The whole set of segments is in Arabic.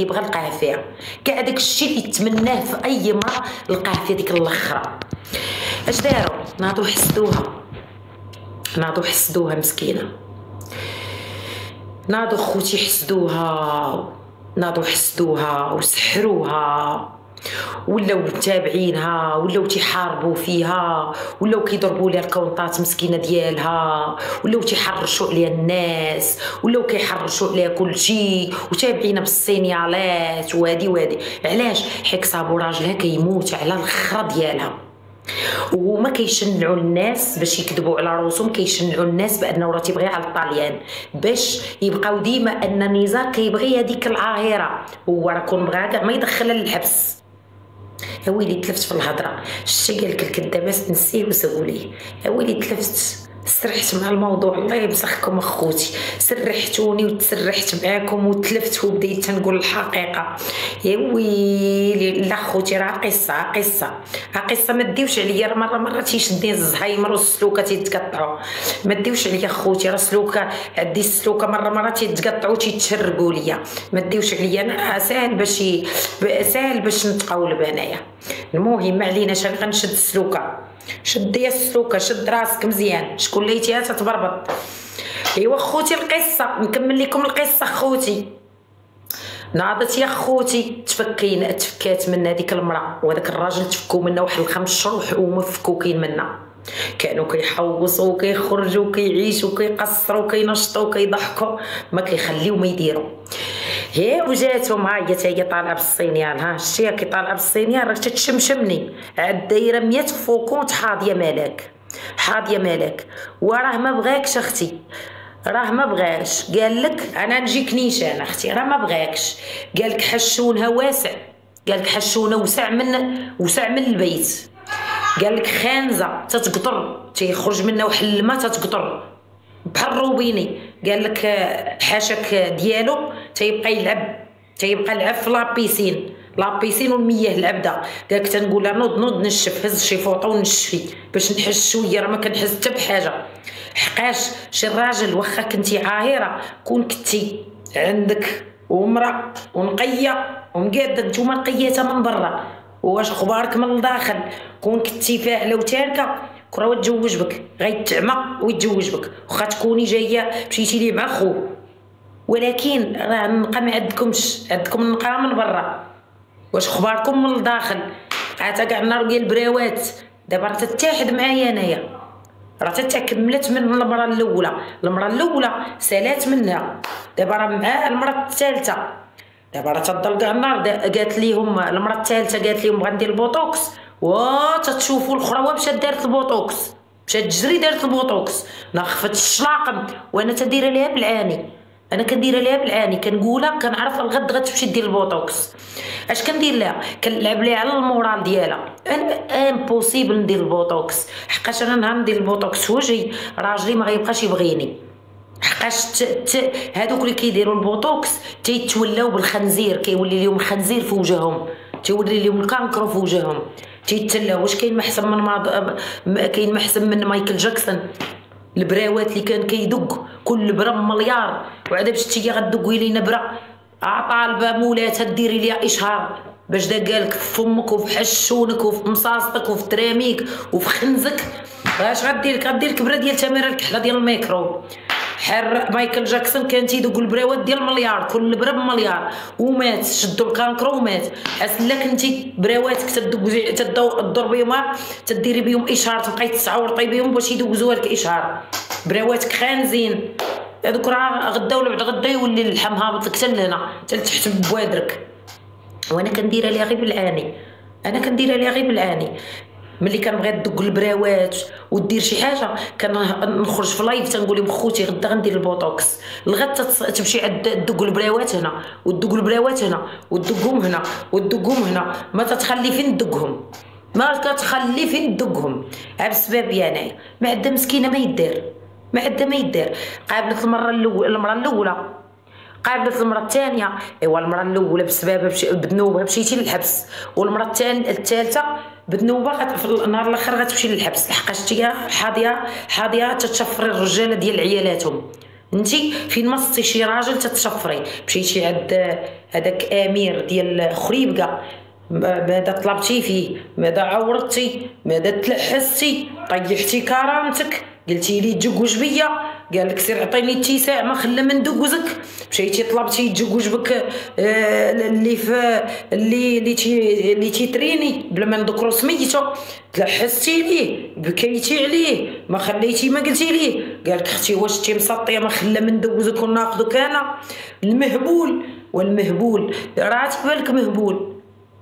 اللي بغى لقاه فيها، كاع داك الشيء اللي يتمناه في اي امراه لقاه في ديك الاخرى. اش داروا؟ ناضوا حسدوها مسكينه، ناضوا خوتي حسدوها وسحروها، ولاو متابعينها، ولاو تيحاربوا فيها، ولاو كيضربوا لها الكونطات مسكينه ديالها، ولاو تيحرشوا عليها الناس، ولاو كيحرشوا عليها كلشي، وتابعينها بالسينيالات وهادي. علاش؟ حيت صابوا راجلها كيموت على الخرا ديالها، وما كيشنعوا الناس باش يكذبوا على راسهم، كيشنعوا الناس بانه راه تيبغي على الطاليان، باش يبقاو ديما ان نزار كيبغي هذيك العاهره، هو راه كون بغاها كاع ما يدخلها للحبس. يا ويلي تلفت في الهضره، شتي قالك الكدابات نسيه وسوليه. يا ويلي تلفت، سرحت مع الموضوع، الله يمسخكم اخوتي، سرحتوني وتسرحت معاكم وتلفت وبديت تنقول الحقيقه. يا ويلي لا خوتي، راه قصه ما ديوش عليا، راه مره تيشدني الزهايمر والسلوكه تيتقطعوا، ما ديوش عليا خوتي، راه سلوكه عندي السلوكه مره تيتقطعوا تيتشربوا ليا، ما ديوش عليا، انا ساهل باش نتقول بنايا. المهم ما عليناش، انا غنشد السلوكه، شد يا السلوكه، شد راسك مزيان، شكون ليتيها تتبربط. ايوا خوتي القصه، نكمل لكم القصه خوتي. ناضت يا خوتي تفكات من هذيك المراه وهذاك الراجل، تفكوا منه واحد 5 شهور ومفكوكين منها، كانوا كيحوصوا وكيخرجوا وكيعيشوا وكيقصروا وكينشطوا وكيضحكوا، ما كيخليو ما يديروا. هي وجاتهم، ها هي طالعه بالصينيال، ها شتيها كي طالعه بالصينيال راه تتشمشمني، عاد دايره 100 فوكونت حاضيه مالك، وراه ما بغاكش اختي، راه ما بغاش، قال لك انا نجيك نيشان اختي، راه ما بغاكش، قال لك حشونها واسع، قال لك حشونه وسع من البيت، قال لك خانزه تتقطر، تيخرج منها واحد الماء تتقطر بحال الروبيني، قال لك حاشاك ديالو تيبقى يلعب في لابيسين والمياه العبده، قال لك تنقول لها نوض نشف، هز شي فوطه ونشفي باش نحس شويه، راه ما كنحس حتى بحاجه. حقاش شي راجل واخا كنتي عاهره، كون كنتي عندك ومراه ونقيه ومقاده، نتوما نقيتها من برا، واش اخبارك من الداخل، كون كنتي فاعله وتاركه كره تزوج بك، غيتعمى ويتزوج بك، واخا تكوني جايه مشيتي ليه مع خو، ولكن راه النقا ما عندكمش، عندكم النقا من برا، واش اخباركم من الداخل. عاد كاع النار ديال البراوات دابا راه تتحد معايا انايا، راه تتكملت من المره الاولى سالات منها، دابا راه مع المره الثالثه، دابا راه تضل كاع النار. قالت ليهم المره الثالثه، قالت ليهم بغا ندير البوتوكس، تتشوفوا الاخرى مشات دارت البوتوكس، مشات تجري دارت البوتوكس، نخفت الشلاقم، وانا تدير ليها بالعاني، انا كنديرها ليها بالعاني، كنقولها كنعرف الغد غتمشي دير البوتوكس. اش كندير لها؟ كنلعب ليها على المورال ديالها، انا امبوسيبل ندير البوتوكس، حقاش انا نهار ندير البوتوكس في وجهي راجلي ما غيبقاش يبغيني، حقاش هادوك اللي كيديروا البوتوكس تيتولاو بالخنزير، كيولي لهم خنزير في وجههم، تيولي لهم الكانكرو في وجههم، تيتلاو. واش كاين ما احسن من مايكل جاكسون؟ البراوات اللي كان كيدق كل برا مليار، وعاد باش تيجي غدقي لينا برا طالبه مولاتها ديري ليها اشهار باش داكالك في فمك وفي حشونك وفي مصاصتك وفي تراميك وفي خنزك، اش غديرلك برا ديال تماره الكحله ديال الميكرو. حر مايكل جاكسون كان تيدق البراوات ديال مليار، كل برا بمليار، ومات، شدوا الكانكرو ومات. حسنا كنتي براواتك تدور بهم، تديري بهم اشهار، تبقاي تسعورطي بهم باش يدوزوها لك اشهار. براواتك خانزين هذوك، راه غدا ولا بعد غدا يولي اللحم هابط لك حتى لهنا حتى لتحت بوادرك. وانا كنديرها ليها غير بالعاني، ملي كنبغي ندق البراوات ودير شي حاجه كنخرج في لايف تنقول لهم خوتي غدا غندير البوتوكس، الغد تمشي عند دق البراوات هنا ودق البراوات هنا ودقهم هنا ودقهم هنا، ما تتخلي فين دقهم، بسبب انايا ما عندها مسكينه ما يدير. قابلت المره الاولى، قابلت المره الثانيه، ايوا المره الاولى بسبب بذنوبها مشيتي للحبس، والمره الثالثه بذنوبها في النهار الاخر غتمشي للحبس، لحقاش هي حاضيه تتشفري الرجاله ديال عيالاتهم. انتي فين ما صتي شي راجل تتشفري، مشيتي هذاك امير ديال خريبكا، ماذا طلبتي فيه؟ ماذا عورتي؟ ماذا تلحستي؟ طيحتي كرامتك، قلتي لي تزوج بيا، قال لك سير عطيني اتساع ما خلى من ندوزك، مشيتي طلبتي يتزوج بك اللي في اللي تيتريني بلا ما نذكرو سميتو، تلحستي ليه، بكيتي عليه، ما خليتي ما قلتي ليه، قال لك اختي واش انتي مسطيه ما خلى من ندوزك وناخذك انا. المهبول والمهبول راه بالك مهبول،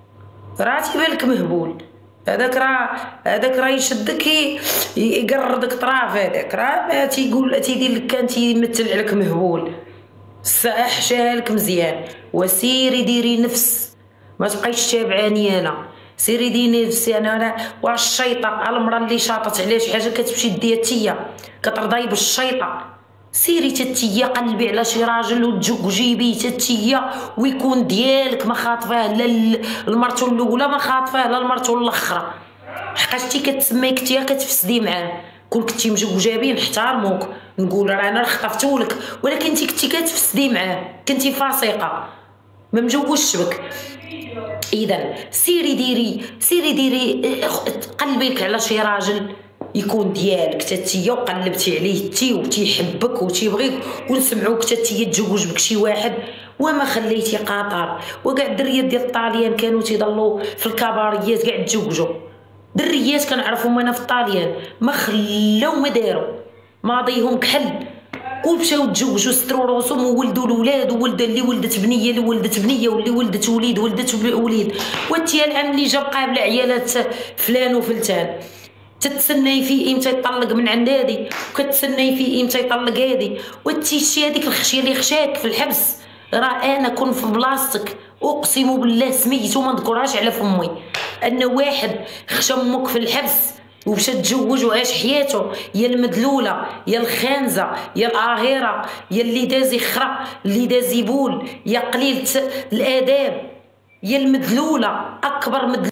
هذاك راه يشدك يقردك طراف، هذاك راه ما تيقول تيدير لك كان تيمثل عليك مهبول. حشاها لك مزيان، وسيري ديري نفس، ما تبقايش تابعاني انا، سيري ديري نفسي انا واش الشيطه المراه اللي شاطت على شي حاجه كتمشي ديها تيا كترضاي بالشيطه. سيري تتيا قلبي على شي راجل وتزوجي بيه تتيا ويكون ديالك، ما خاطفاه لا المرتو الاولى ما خاطفاه لا المرتو الاخرى، حقاش انتي كتسمي كنتي كتفسدي معاه. كون كنتي مزوجه بيه نحترموك نقول راه انا خطفتولك، ولكن انتي كنتي كتفسدي معاه، كنتي فاسقه ما مجوجش بك. اذا سيري ديري قلبيك على شي راجل يكون ديالك تتيا وقلبتي عليه تي وتيحبك وتيبغيك ونسمعوك تتيا تزوج بك شي واحد وما خليتي قطر. وكاع الدريات ديال الطاليان كانوا تيضلوا في الكباريات كاع تزوجوا، دريات كنعرفهم انا في الطاليان ما خلاو ما داروا ماضيهم كحل ومشاو تزوجوا ستروا روسهم وولدوا الاولاد، وولد اللي ولدت بنيه اللي ولدت بنيه واللي ولدت وليد ولدت وليد، وانتي العام اللي جا قابله عيالات فلان وفلتان تتسناي فيه امتى يطلق من عند هادي وكتسناي فيه امتى يطلق هادي، وانتي شتي هذيك الخشيه اللي خشاك في الحبس. راه انا كون في بلاصتك اقسم بالله سميتو ما نذكرهاش على فمي ان واحد خشى امك في الحبس ومشى تزوج وعاش حياته، يا المدلوله يا الخانزه يا القاهره يا اللي دازي خرا اللي دازي بول يا قليله الاداب يا المدلوله اكبر مدلوله.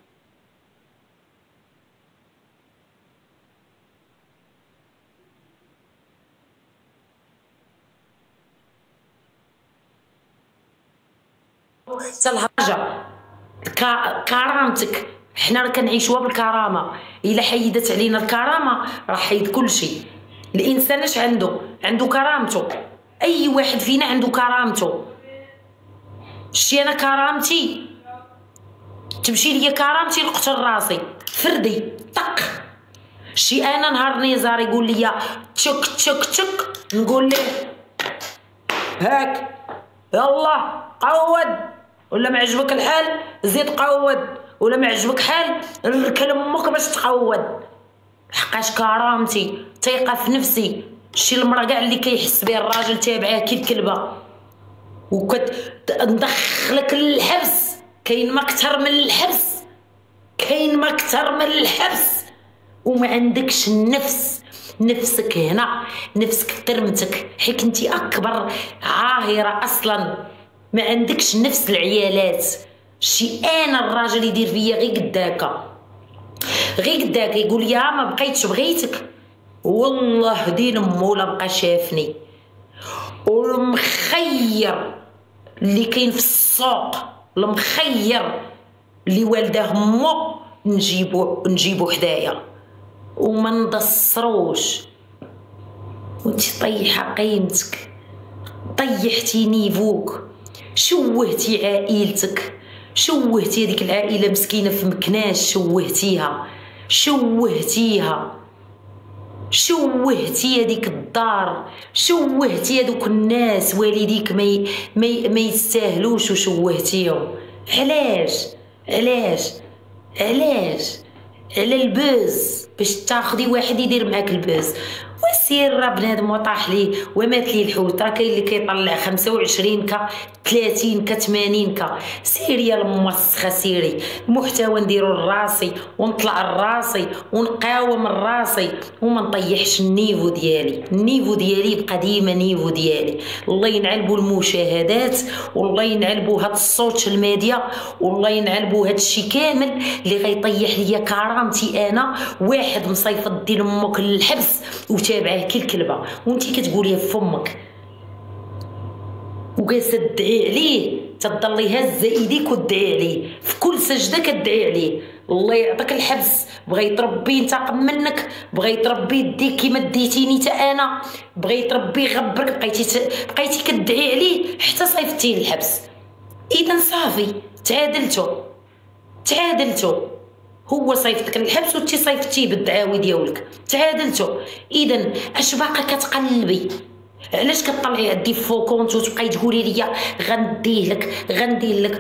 الهرجه كرامتك، حنا راه كنعيشوها بالكرامه، الا حيدت علينا الكرامه راه حيد كلشي. الانسان اش عنده كرامته، اي واحد فينا عنده كرامته. شتي انا كرامتي تمشي ليا كرامتي نقتل راسي فردي طق. شي انا نهار نيزار يقول لي تشك تشك تشك نقول ليه هاك يلا قود، ولا ما عجبك الحال زيد قود، ولا ما عجبك حال نركل امك باش تقود. حقاش كرامتي ثقه في نفسي. شي المراه كاع اللي كيحس بها الراجل تابعاه كي الكلبه ندخلك للحبس. كاين ما اكثر من الحبس، كاين ما اكثر من الحبس وما عندكش النفس. نفسك هنا، نفسك ترمتك حيت انتي اكبر عاهره اصلا، ما عندكش نفس العيالات. شي انا الراجل يدير فيا غير قداكا غير قداك يقول يا ما بقيتش بغيتك والله دين امو لا بقى شافني. والمخير اللي كاين في السوق، المخير اللي والده امو نجيبو حدايا وما ندسروش. وانتي طيحه قيمتك، طيحتي نيفوك، شوهتي عائلتك، شوهتي هذيك العائله مسكينه في مكناش، شوهتي هذيك الدار، شوهتي هذوك الناس والديك ما يستاهلوش وشوهتيهم. علاش على البوز باش تاخدي واحد يدير معاك البوز. وسير راه بنادم وطاح ليه ومات ليه الحوت. راه كاين اللي كيطلع 25 كا 30 كا 80 كا. سيري يا الموسخه سيري، المحتوى نديرو لراسي ونطلع لراسي ونقاوم لراسي وما نطيحش النيفو ديالي يبقى ديما نيفو ديالي. الله ينعلبوا المشاهدات والله ينعلبوا هاد السوشيال ميديا والله ينعلبوا هاد الشي كامل اللي غيطيح ليا كرامتي. انا واحد مصيفط دير امك للحبس وتابعه كي الكلبه وانتي كتقوليها في فمك وكتدعي عليه تضلي هازه ايديك ودعي عليه في كل سجده كدعي عليه. الله يعطيك الحبس، بغيت ربي ينتقم منك، بغيت ربي يديك كيما ديتيني تا انا، بغيت ربي يغبرك، بقيتي كدعي عليه حتى صيفتيه للحبس. اذا صافي تعادلتو، هو صيفطك للحبس وانتي صيفتيه بالدعاوي ديالك، تعادلتو. اذا اش باقي كتقلبي؟ علاش كطلعي عندي فوكونت وتبقاي تقولي لي غنديه لك؟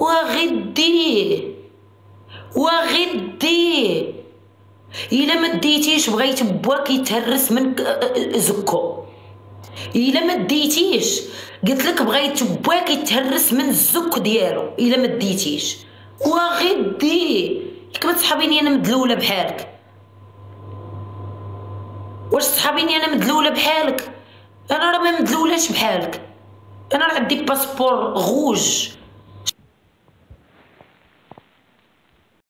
وغديه الا ما ديتيش بغيت باك يتهرس منك زكو. الا ما ديتيش قلت لك بغيت باك يتهرس من الزك ديالو. الا ما ديتيش وغديه. ياك ما تصحابيني انا مدلوله بحالك؟ واش تصحابيني انا مدلوله بحالك؟ انا راه ما مدلولاش بحالك، انا راه عندي باسبور غوج